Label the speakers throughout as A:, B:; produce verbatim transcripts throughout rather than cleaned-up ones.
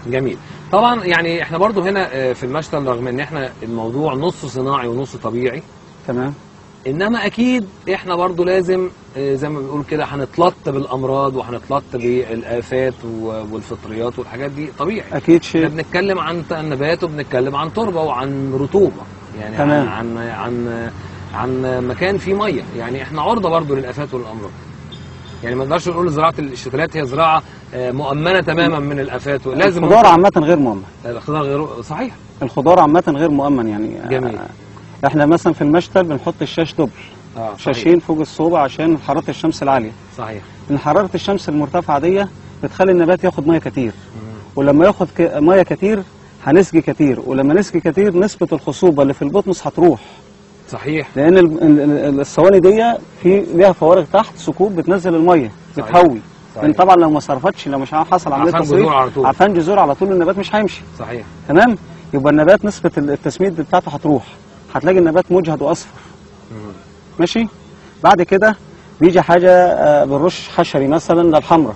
A: جميل. طبعا يعني احنا برضو هنا في المشتل رغم ان احنا الموضوع نص صناعي ونص طبيعي،
B: تمام،
A: انما اكيد احنا برضو لازم زي ما بنقول كده هنتلط بالامراض وهنتلط بالافات والفطريات والحاجات دي طبيعي.
B: اكيد شيء.
A: احنا بنتكلم عن نبات وبنتكلم عن تربه وعن رطوبه، يعني
B: تمام.
A: عن عن عن عن مكان فيه ميه، يعني احنا عرضه برضو للافات والامراض. يعني ما نقدرش نقول زراعه الشتلات هي زراعه مؤمنه تماما من الافات.
B: لازم الخضار عامه غير مؤمن.
A: الخضار غير صحيح.
B: الخضار عامه غير مؤمن يعني.
A: جميل.
B: احنا مثلا في المشتل بنحط الشاش دبل،
A: آه
B: شاشين فوق الصوبة عشان حراره الشمس العاليه.
A: صحيح.
B: ان حراره الشمس المرتفعه دي بتخلي النبات ياخد ميه كتير، ولما ياخد ك... ميه كتير هنسقي كتير، ولما نسقي كتير نسبه الخصوبه اللي في البطنس هتروح.
A: صحيح.
B: لان الصواني دي في ليها فوارغ تحت ثقوب بتنزل الميه بتهوي. لان طبعا لو ما صرفتش، لو مش حصل عمليه تصريف عفان جذور على طول النبات مش هيمشي.
A: صحيح.
B: تمام. يبقى النبات نسبه التسميد بتاعته هتروح، هتلاقي النبات مجهد واصفر. ماشي. بعد كده بيجي حاجه بنرش حشري مثلا للحمراء،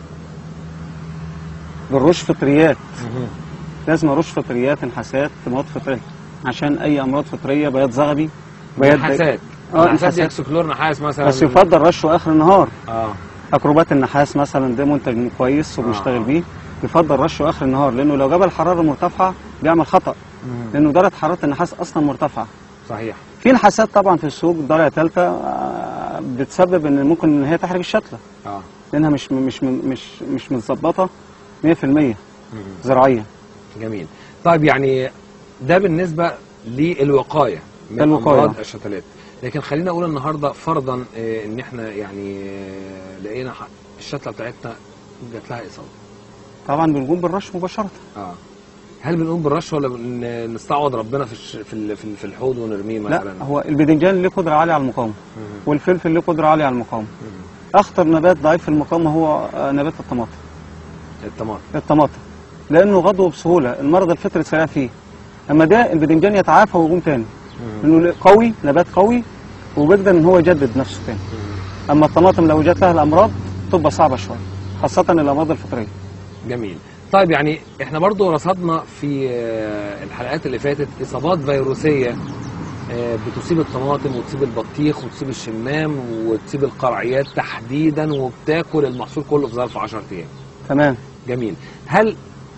B: بنرش فطريات. لازم ارش فطريات، انحاسات، مواد فطريه عشان اي امراض فطريه، بياض زغبي، بياض
A: نحاسات. اه نحاسات اكسكلور نحاس مثلا،
B: بس يفضل رشه اخر النهار.
A: اه
B: اكروبات النحاس مثلا ده منتج كويس وبنشتغل آه. بيه، يفضل رشه اخر النهار، لانه لو جاب الحراره مرتفعه بيعمل خطا. مم. لانه درجه حراره النحاس اصلا مرتفعه.
A: صحيح.
B: في نحاسات طبعا في السوق درجه ثالثه بتسبب ان ممكن ان هي تحرق الشتله. اه لانها مش مش مش مش متظبطه مية في المية زراعيا.
A: جميل. طيب يعني ده بالنسبه للوقايه من امراض الشتلات، لكن خلينا اقول النهارده فرضا ان احنا يعني لقينا الشتله بتاعتنا جات لها اصابه،
B: طبعا بنقوم بالرش مباشره.
A: اه هل بنقوم بالرش ولا نستعوض ربنا في الش... في في الحوض ونرميه مثلا؟
B: لا، هو الباذنجان له قدره عاليه على المقاومه، والفلفل له قدره عاليه على المقاومه. اخطر نبات ضعيف المقاومه هو نبات الطماطم.
A: الطماطم
B: الطماطم لانه غضوه بسهوله، المرض الفطري سريع فيه. اما ده الباذنجان يتعافى ويقوم تاني، لانه قوي، نبات قوي وبيقدر ان هو يجدد نفسه تاني. اما الطماطم لو جات لها الامراض تبقى صعبه شويه، خاصه الامراض الفطريه.
A: جميل. طيب يعني احنا برضو رصدنا في الحلقات اللي فاتت اصابات فيروسيه بتصيب الطماطم وتصيب البطيخ وتصيب الشمام وتصيب القرعيات تحديدا، وبتاكل المحصول كله في ظرف عشرة ايام.
B: تمام.
A: جميل. هل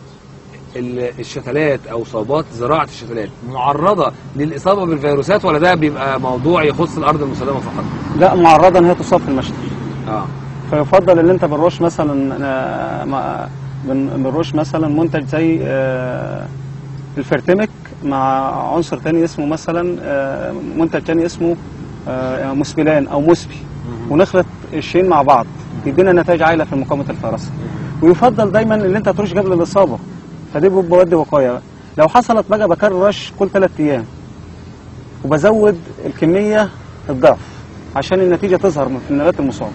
A: الشتلات او اصابات زراعه الشتلات معرضه للاصابه بالفيروسات، ولا ده بيبقى موضوع يخص الارض المستدامه فقط؟
B: لا، معرضه ان هي تصاب في المشتل.
A: اه
B: فيفضل ان انت بنرش مثلا بنرش مثلا منتج زي الفرتمك مع عنصر تاني اسمه مثلا منتج تاني اسمه مسبلان او مسبي، ونخلط الشيء مع بعض يدينا نتائج عاليه في مقاومه الفيروس. ويفضل دايما ان انت ترش قبل الاصابه، فدي بودي وقايه. لو حصلت بقى بكرر رش كل ثلاث ايام، وبزود الكميه الضعف عشان النتيجه تظهر في النبات المصاب.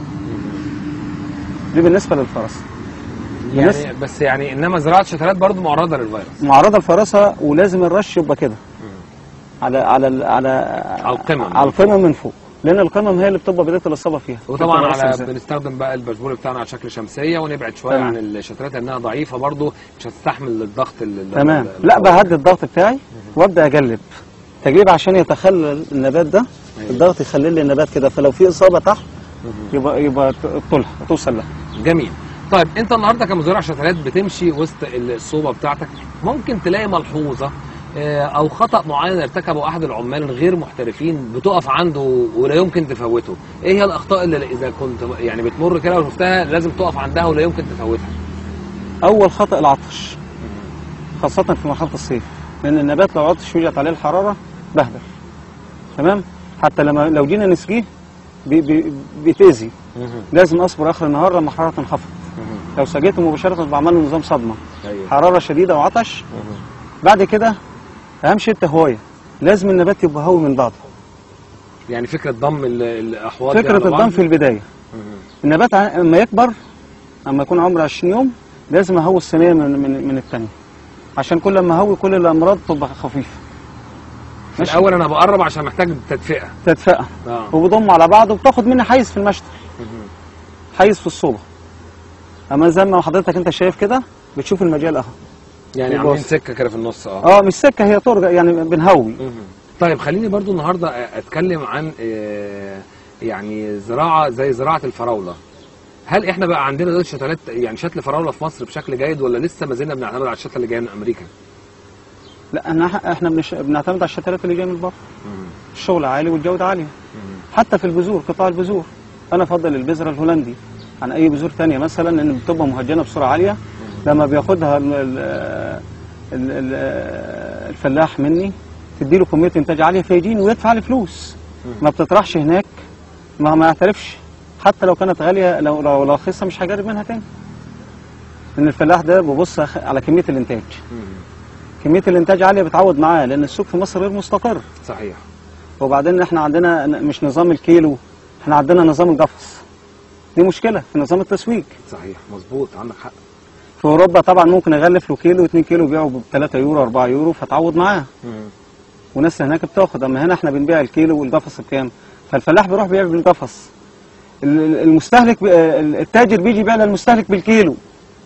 B: دي بالنسبه للفرس.
A: يعني بس يعني انما زراعه الشتلات برضو معرضه للفيروس.
B: معرضه للفراسه، ولازم الرش يبقى كده على على على
A: على القمم
B: على القمم من فوق، لان القمم هي اللي بتبقى بدايه الاصابه فيها.
A: وطبعا على بنستخدم بقى البشبور بتاعنا على شكل شمسيه، ونبعد شويه عن الشتلات لانها ضعيفه برضو مش هتستحمل الضغط.
B: تمام. لا، بهدي الضغط بتاعي وابدا اجلب تجليب عشان يتخلل النبات ده. أيوة. الضغط يخلل لي النبات كده، فلو في اصابه تحت يبقى يبقى تطولها توصل لها.
A: جميل. طيب انت النهارده كمزارع شتلات بتمشي وسط الصوبه بتاعتك، ممكن تلاقي ملحوظه او خطا معين ارتكبه احد العمال الغير محترفين بتقف عنده ولا يمكن تفوته. ايه هي الاخطاء اللي اذا كنت يعني بتمر كده وشفتها لازم تقف عندها ولا يمكن تفوتها؟
B: اول خطا العطش، خاصه في مرحله الصيف، لان النبات لو عطش وجت عليه الحراره بهدل. تمام. حتى لما لو جينا نسقيه بي بي بيتاذي. لازم اصبر اخر النهار لما الحراره تنخفض. لو سقيته مباشره بعمل له نظام صدمه. أيوه. حراره شديده وعطش. مه. بعد كده اهم شيء التهويه، لازم النبات يبقى هوي من بعضه.
A: يعني فكره ضم الاحواض،
B: فكره الضم في البدايه. مه. النبات لما يكبر، لما يكون عمره عشرين يوم، لازم اهوي الصينيه من من, من الثانيه، عشان كل ما اهوي كل الامراض تبقى خفيفه.
A: في الاول انا بقرب عشان محتاج تدفئه.
B: تدفئه. اه. وبضم على بعض وبتاخد مني حيز في المشتل. حيز في الصوبه. اما زي ما حضرتك انت شايف كده بتشوف المجال اهو.
A: يعني عاملين سكه كده في النص.
B: اه اه مش سكه، هي طرق يعني بنهوي.
A: طيب خليني برضو النهارده اتكلم عن يعني زراعه زي زراعه الفراوله. هل احنا بقى عندنا دلوقتي شتلات يعني شتل فراوله في مصر بشكل جيد، ولا لسه ما زلنا بنعتمد على الشتله اللي جايه من امريكا؟
B: لا احنا احنا بنش... بنعتمد على الشتلات اللي جايه من بره. الشغل عالي والجوده عاليه. مم. حتى في البذور، قطاع البذور انا افضل البذره الهولندي عن اي بذور ثانيه، مثلا ان بتبقى مهجنه بسرعه عاليه. مم. لما بياخدها ال... ال... ال... الفلاح مني تدي له كميه انتاج عاليه فيجيني ويدفع لي فلوس. مم. ما بتطرحش هناك، ما ما يعترفش حتى لو كانت غاليه، لو لو رخيصه مش هجرب منها تاني. ان الفلاح ده بيبص على كميه الانتاج. مم. كميه الانتاج عاليه بتعوض معاه، لان السوق في مصر غير مستقر.
A: صحيح.
B: وبعدين احنا عندنا مش نظام الكيلو، احنا عندنا نظام القفص. دي مشكله في نظام التسويق.
A: صحيح مظبوط، عندك حق.
B: في اوروبا طبعا ممكن يغلف له كيلو اتنين كيلو يبيعه ب ثلاثة يورو أربعة يورو فتعوض معاه. وناس هناك بتاخد، اما هنا احنا بنبيع الكيلو والقفص بكام؟ فالفلاح بيروح بيبيع بالقفص. المستهلك التاجر بيجي يبيع للمستهلك بالكيلو.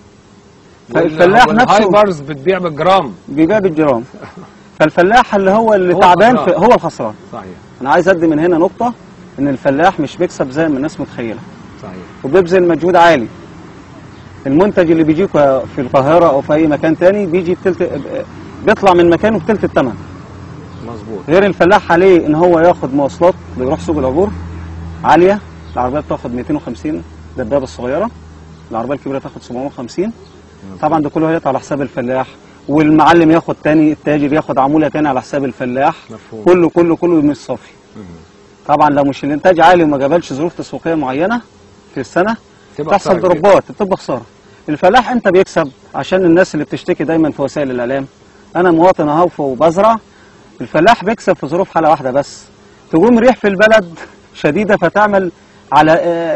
A: فالفلاح نفسه الهايبرز بتبيع بالجرام.
B: بيبيع بالجرام. فالفلاح اللي هو اللي هو تعبان هو الخسران.
A: صحيح.
B: انا عايز ادي من هنا نقطه ان الفلاح مش بيكسب زي ما الناس متخيله.
A: صحيح.
B: وبيبذل مجهود عالي. المنتج اللي بيجيك في القاهره او في اي مكان تاني بيجي بتلت بيطلع من مكانه بتلت الثمن.
A: مظبوط.
B: غير الفلاح عليه ان هو ياخد مواصلات بيروح سوق العبور عاليه، العربيه بتاخد مئتين وخمسين دبابه الصغيره، العربيه الكبيره تاخد سبعمائة وخمسين. طبعا ده كله هيقطع على حساب الفلاح، والمعلم ياخد تاني، التاجر ياخد عموله تاني على حساب الفلاح.
A: مفهوم.
B: كله كله كله مش صافي. طبعا لو مش الانتاج عالي وما جابلش ظروف تسويقيه معينه في السنه تحصل ضربات، بتبقى خساره. الفلاح انت بيكسب عشان الناس اللي بتشتكي دايما في وسائل الاعلام انا مواطن اهو وبزرع. الفلاح بيكسب في ظروف حاله واحده بس، تقوم ريح في البلد شديده فتعمل على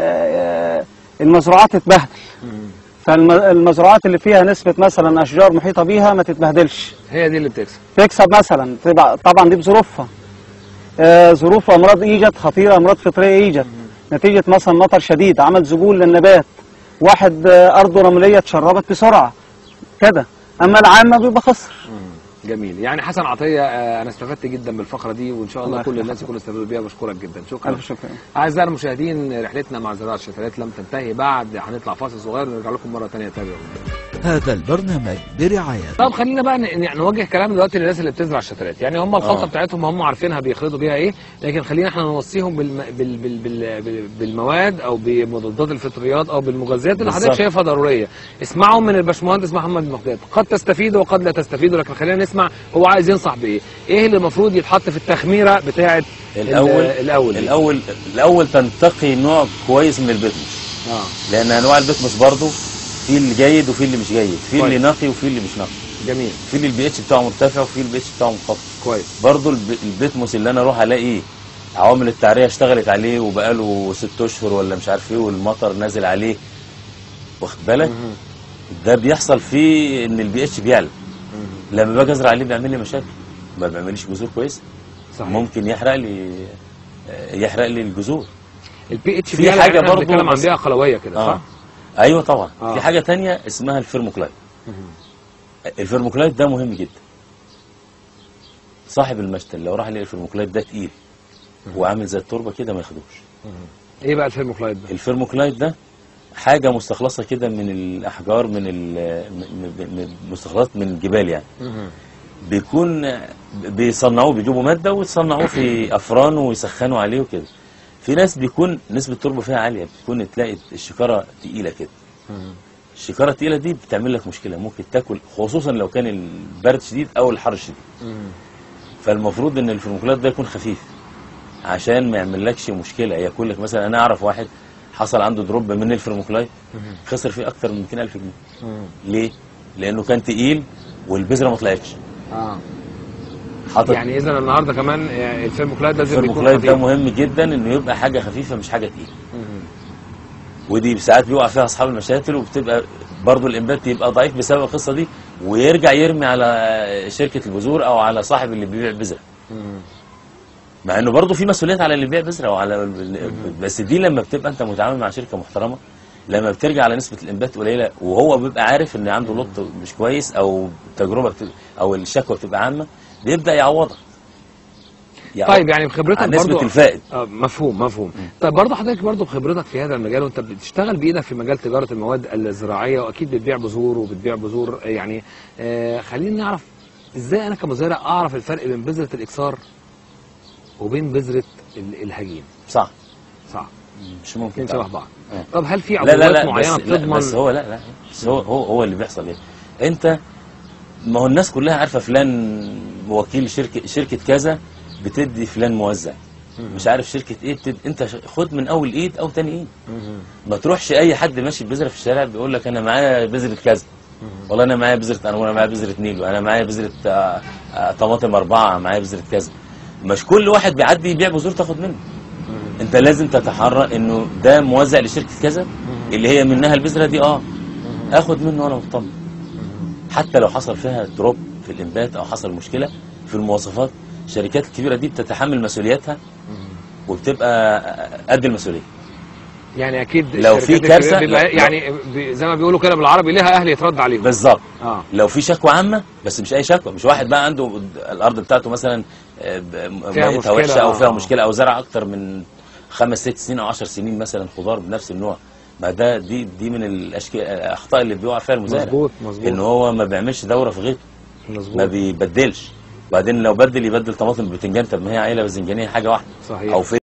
B: المزروعات تتبهدل. فالمزروعات اللي فيها نسبة مثلا أشجار محيطة بيها ما تتبهدلش،
A: هي دي اللي بتكسب.
B: تكسب مثلا، طبعا دي بظروفها. آه ظروف أمراض إيجت خطيرة، أمراض فطرية إيجت نتيجة مثلا مطر شديد عمل ذبول للنبات، واحد آه أرضه رملية اتشربت بسرعة كده، أما العامة بيبقى خسر.
A: جميل. يعني حسن عطيه آه انا استفدت جدا بالفقره دي، وان شاء الله كل الناس يكونوا استفادوا بيها. بشكرك جدا. شكرا.
B: الف شكرا.
A: اعزائي المشاهدين، رحلتنا مع زراعه الشتلات لم تنتهي بعد، هنطلع فاصل صغير ونرجع لكم مره ثانيه. تابعوا.
C: هذا البرنامج برعايه.
A: طب خلينا بقى نوجه كلام دلوقتي للناس اللي بتزرع الشتلات. يعني هم الخلطه آه. بتاعتهم هم عارفينها بيخلطوا بيها ايه، لكن خلينا احنا نوصيهم بالم... بال... بال... بال... بالمواد او بمضادات الفطريات او بالمغذيات اللي حضرتك شايفها ضروريه. اسمعوا من الباشمهندس محمد المقداد، قد تستفيدوا وقد لا تستفيدوا، لكن خلينا نسمع هو عايز ينصح بايه؟ ايه اللي المفروض يتحط في التخميره بتاعه
D: الاول
A: الاول
D: الاول الاول تنتقي نوع كويس من البتموس. اه لان انواع البتموس برضو في اللي جيد وفي اللي مش جيد، في اللي نقي وفي اللي مش نقي.
A: جميل.
D: في اللي البي اتش بتاعه مرتفع وفي البي اتش بتاعه منخفض.
A: كويس.
D: برضو البتموس اللي انا اروح الاقي عوامل التعريه اشتغلت عليه وبقاله ست اشهر ولا مش عارف ايه والمطر نازل عليه، واخد بالك؟ ده بيحصل فيه ان البي اتش بيعلى. لما باجي ازرع عليه بيعمل لي مشاكل، ما بيعمليش جذور كويسه. صحيح. ممكن يحرق لي يحرق لي الجذور.
A: البي اتش في حاجه برضه بنتكلم عن بيئه قلويه كده آه. صح؟
D: ايوه طبعا. آه. في حاجه ثانيه اسمها الفيرموكلايت. الفيرموكلايت ده مهم جدا. صاحب المشتل لو راح يلاقي الفيرموكلايت ده تقيل وعامل زي التربه كده ما ياخدوش.
A: ايه بقى الفيرموكلايت ده؟
D: الفيرموكلايت ده حاجه مستخلصه كده من الاحجار، من مستخلصات من الجبال يعني. مه. بيكون بيصنعوه، بيجيبوا ماده ويصنعوه في افران ويسخنوا عليه وكده. في ناس بيكون نسبه التربه فيها عاليه، بتكون تلاقي الشكاره تقيله كده. الشكاره التقيله دي بتعمل لك مشكله، ممكن تاكل، خصوصا لو كان البرد شديد او الحر شديد. فالمفروض ان الفيرموكلايت ده يكون خفيف عشان ما يعملكش مشكله. ياكل لك مثلا، انا اعرف واحد حصل عنده دروب من الفيرموكلايت خسر فيه اكتر من مئتين ألف جنيه. ليه؟ لانه كان تقيل والبذره ما طلعتش. اه
A: حاطط. يعني اذا النهارده كمان الفيرموكلايت لازم يكون
D: الفيرموكلايت ده مهم جدا انه يبقى حاجه خفيفه مش حاجه تقيله. ودي ساعات بيقع فيها اصحاب المشاتل، وبتبقى برضه الانبات يبقى ضعيف بسبب القصه دي، ويرجع يرمي على شركه البذور او على صاحب اللي بيبيع بذره. مع انه برضه في مسؤوليات على اللي بيبيع بذره وعلى، بس دي لما بتبقى انت متعامل مع شركه محترمه لما بترجع على نسبه الانبات قليله وهو بيبقى عارف ان عنده لط مش كويس او التجربه بتبقى او الشكوى بتبقى عامه، بيبدا يعوضها.
A: طيب يعني بخبرتك
D: عن
A: برضو
D: نسبه الفائد.
A: آه مفهوم مفهوم. طيب برضو حضرتك برضو بخبرتك في هذا المجال وانت بتشتغل بايدك في مجال تجاره المواد الزراعيه، واكيد بتبيع بذور وبتبيع بذور، يعني آه خلينا نعرف ازاي انا كمزارع اعرف الفرق بين بذره الاكسار وبين بذره الهجين.
D: صح
A: صح
D: مش ممكن
A: شبه بعض.
D: اه.
A: طب هل في
D: لا لا
A: عقوبات
D: لا
A: معينه
D: بس
A: بتضمن؟
D: لا بس هو لا لا بس هو هو, هو اللي بيحصل ايه؟ انت ما هو الناس كلها عارفه فلان وكيل شركه شركه كذا بتدي فلان موزع، مش عارف شركه ايه بتدي، انت خد من اول ايد او تاني ايد. ما تروحش اي حد ماشي ببذره في الشارع بيقول لك انا معايا بذره كذا، والله انا معايا بذره انا معايا بذره نيل، وانا معايا بذره آه، آه، طماطم اربعه، معايا بذره كذا. مش كل واحد بيعدي يبيع بذور تاخد منه. انت لازم تتحرى انه ده موزع لشركه كذا اللي هي منها البذره دي، اه اخد منه وانا مطمن. حتى لو حصل فيها دروب في الانبات او حصل مشكله في المواصفات، الشركات الكبيره دي بتتحمل مسؤولياتها وبتبقى قد المسؤوليه.
A: يعني اكيد
D: لو في كارثه
A: يعني بي زي ما بيقولوا كده بالعربي ليها اهل يترد عليهم.
D: بالظبط.
A: اه
D: لو في شكوى عامه، بس مش اي شكوى، مش واحد بقى عنده الارض بتاعته مثلا ميتها وحشه او فيها مشكله او زرع اكتر من خمس ست سنين او عشر سنين مثلا خضار بنفس النوع، ما ده دي دي من الاشكال الاخطاء اللي بيقع فيها المزارع.
A: مظبوط مظبوط.
D: ان هو ما بيعملش دوره في غيطه،
A: مظبوط،
D: ما بيبدلش. وبعدين لو بدل يبدل طماطم ببتنجان، طب ما هي عيله باذنجانيه حاجه واحده.
A: صحيح.
D: او في